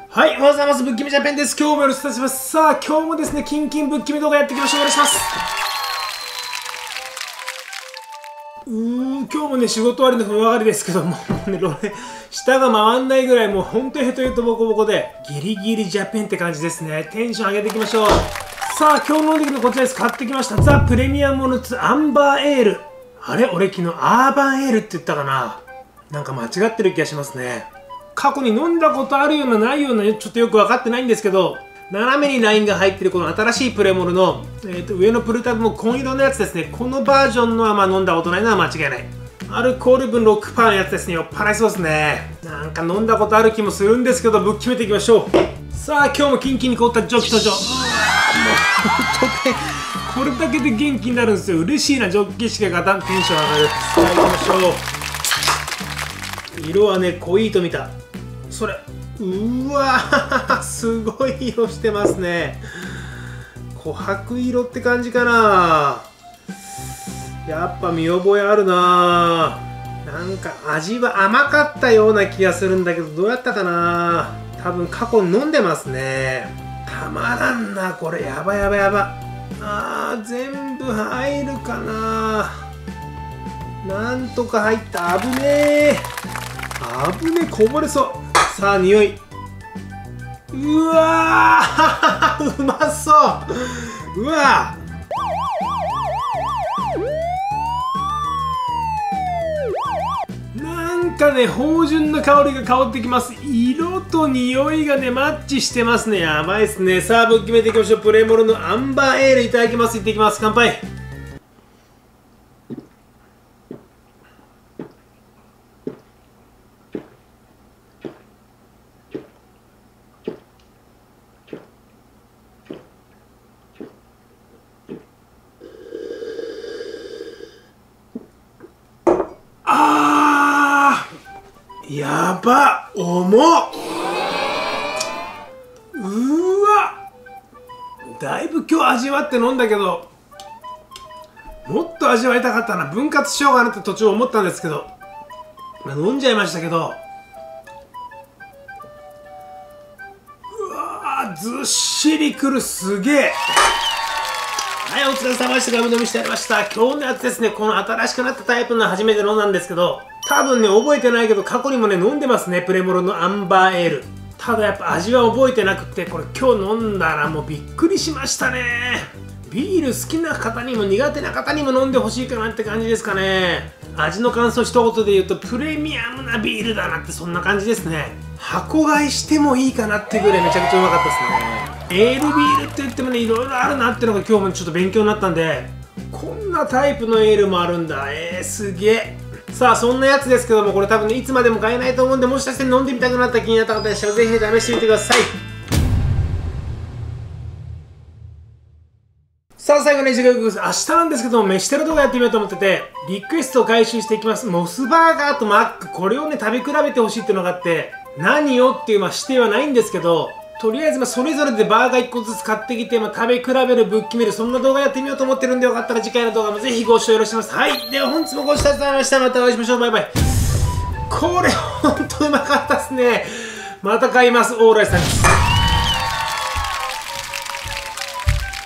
はい、おはようございます。ぶっきめジャパンです。今日もよろしくお願いします。さあ、今日もですね、キンキンぶっきめ動画やっていきましょう。お願いします。今日もね、仕事終わりの風上がりですけども、ね、下が回んないぐらい、もう本当にヘトヘトボコボコで、ギリギリジャパンって感じですね。テンション上げていきましょう。さあ、今日飲んできたのこちらです。買ってきました。ザ・プレミアムモルツアンバーエール。あれ俺昨日アーバンエールって言ったかな。なんか間違ってる気がしますね。過去に飲んだことあるようなないようなちょっとよく分かってないんですけど、斜めにラインが入ってるこの新しいプレモルの、上のプルタブも紺色のやつですね。このバージョンのは飲んだことないのは間違いない。アルコール分 6% のやつですね。酔っ払いそうですね。なんか飲んだことある気もするんですけど、ぶっ決めていきましょう。さあ今日もキンキンに凍ったジョッキ登場。もう本当にこれだけで元気になるんですよ。嬉しいな。ジョッキしかガタンテンション上がる。さあ行きましょう。色はね濃いと見た。それうわーすごい色してますね。琥珀色って感じかな。やっぱ見覚えあるな。なんか味は甘かったような気がするんだけど、どうやったかな。多分過去に飲んでますね。たまらんなこれ。やばやばやば。全部入るかな。なんとか入った。危ねえ危ねえ、こぼれそう。さあ匂い。うわーうまそう。うわなんかね芳醇な香りが香ってきます。色と匂いがねマッチしてますね。やばいですね。さあぶっ決めていきましょう。プレモルのアンバーエールいただきます。いってきます。乾杯。やば重っ。うわだいぶ今日味わって飲んだけど、もっと味わいたかったな。分割しようかなって途中思ったんですけど、飲んじゃいましたけど、うわずっしりくる。すげえ。はい、お疲れ様でした。ガム飲みしてやりました。今日のやつですね、この新しくなったタイプの初めて飲んだんですけど、多分ね覚えてないけど過去にもね飲んでますね。プレモルのアンバーエール。ただやっぱ味は覚えてなくて、これ今日飲んだらもうびっくりしましたね。ビール好きな方にも苦手な方にも飲んでほしいかなって感じですかね。味の感想一言で言うとプレミアムなビールだなって、そんな感じですね。箱買いしてもいいかなってぐらいめちゃくちゃうまかったですね。エールビールって言ってもねいろいろあるなってのが今日もちょっと勉強になったんで、こんなタイプのエールもあるんだ。すげえ。さあそんなやつですけども、これ多分ねいつまでも買えないと思うんで、もしかして飲んでみたくなった気になった方でしたらぜひ試してみてください。さあ最後に時間明日なんですけども、飯テロ動画やってみようと思ってて、リクエストを回収していきます。モスバーガーとマック、これをね食べ比べてほしいっていうのがあって、何をっていう指定はないんですけど、とりあえずそれぞれでバーガー1個ずつ買ってきて、食べ比べる、ぶっ決める、そんな動画やってみようと思ってるんで、よかったら次回の動画もぜひご視聴よろしくお願いします。はい、では本日もご視聴ありがとうございました。またお会いしましょう。バイバイ。これほんとうまかったっすね。また買います。オーライさんです。